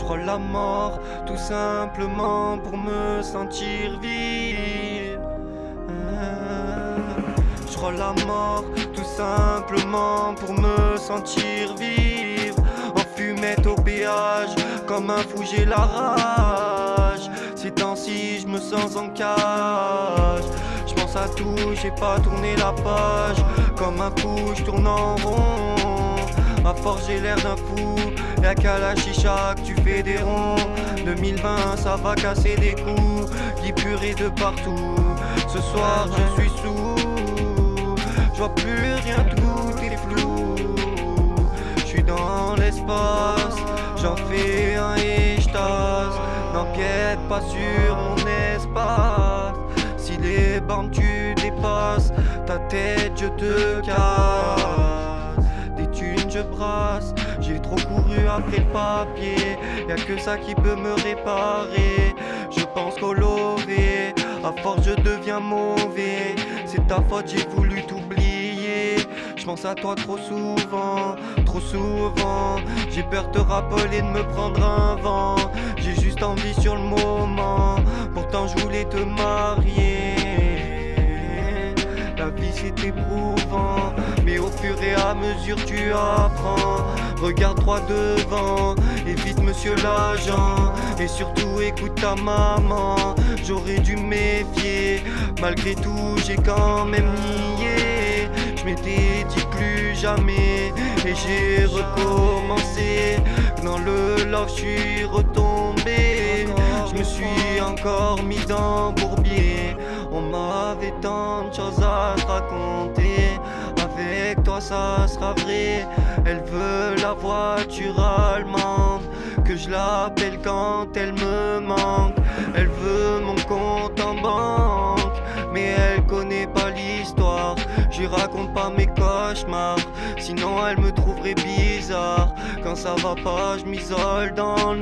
Je rôle la mort tout simplement pour me sentir vivre. Je rôle la mort tout simplement pour me sentir vivre. En fumette au péage, comme un fou j'ai la rage. Ces temps-ci je me sens en cage. Je pense à tout, j'ai pas tourné la page. Comme un fou je tourne en rond. À force j'ai l'air d'un fou. Y'a qu'à la chicha que tu fais des ronds. 2020 ça va casser des coups. Vie purée de partout. Ce soir je suis sous. Je vois plus rien, tout est flou. Je suis dans l'espace. J'en fais un et j'tasse. N'empiète pas sur mon espace. Si les bornes tu dépasses, ta tête je te casse. Des thunes je brasse. J'ai trop couru après le papier. Y'a que ça qui peut me réparer. Je pense qu'au lever, à force je deviens mauvais. C'est ta faute, j'ai voulu t'oublier. Je pense à toi trop souvent, trop souvent. J'ai peur de te rappeler, de me prendre un vent. J'ai juste envie sur le moment. Pourtant je voulais te marier. La vie c'est éprouvant, mais au fur et à mesure tu apprends. Regarde droit devant, évite monsieur l'agent. Et surtout écoute ta maman. J'aurais dû me méfier. Malgré tout j'ai quand même nié. Je m'étais dit plus jamais. Et j'ai recommencé. Dans le love je suis retombé. Je me suis encore mis dans bourbier. On m'avait tant de choses à te raconter. Avec toi ça sera vrai. Elle veut la voiture allemande, que je l'appelle quand elle me manque. Elle veut mon compte en banque, mais elle connaît pas l'histoire. Je lui raconte pas mes cauchemars, sinon elle me trouverait bizarre. Quand ça va pas je m'isole dans le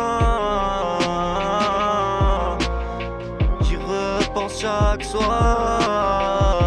noir. J'y repense chaque soir.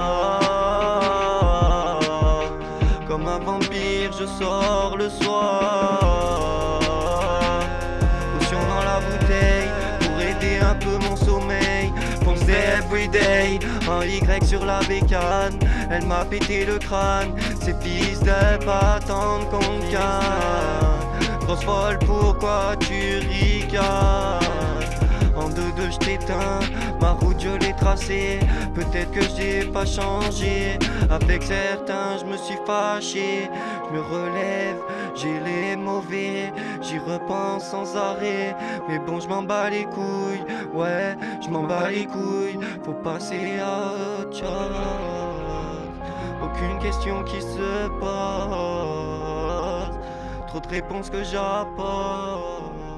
Comme un vampire je sors le soir. Potion dans la bouteille pour aider un peu mon sommeil. Pense everyday, un Y sur la bécane. Elle m'a pété le crâne. Ces fils de pas attendre qu'on me canne. Grosse folle, pourquoi tu ricanes? En deux je t'éteins, ma route je l'ai tracée. Peut-être que j'ai pas changé. Avec certains je me suis fâché. Je me relève, j'ai les mauvais. J'y repense sans arrêt. Mais bon je m'en bats les couilles. Ouais je m'en bats les couilles. Faut passer à autre chose. Aucune question qui se pose. Trop de réponses que j'apporte.